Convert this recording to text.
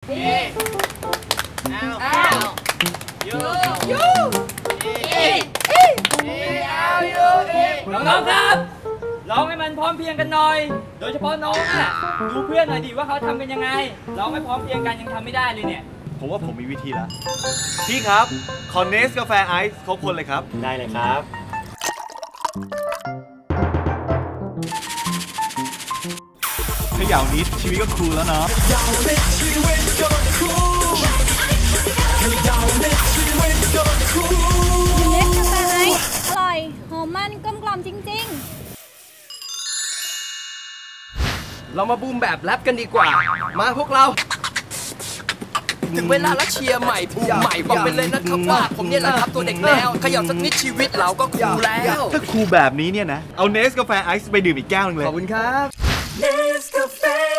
น้องๆครับร้องให้มันพร้อมเพรียงกันหน่อยโดยเฉพาะน้องอ่ะดูเพื่อนหน่อยดิว่าเขาทำกันยังไงร้องไม่พร้อมเพรียงกันยังทำไม่ได้เลยเนี่ยผมว่าผมมีวิธีแล้วพี่ครับคอนเนสกาแฟไอซ์ครบคนเลยครับได้เลยครับเขย่านิดชีวิตก็คูลแล้วเนาะอร่อยหอมมันกลมกล่อมจริงๆเรามาบูมแบบแรปกันดีกว่ามาพวกเราถึงเวลาแล้วเชียร์ใหม่บูมใหม่บอกไปเลยนะครับว่าผมเนี่ยแหละครับตัวเด็กแนวขยับสักนิดชีวิตเราก็คูลแล้วถ้าคูลแบบนี้เนี่ยนะเอาเนสกาแฟไอซ์ไปดื่มอีกแก้วนึงเลยขอบคุณครับเนสกาแฟ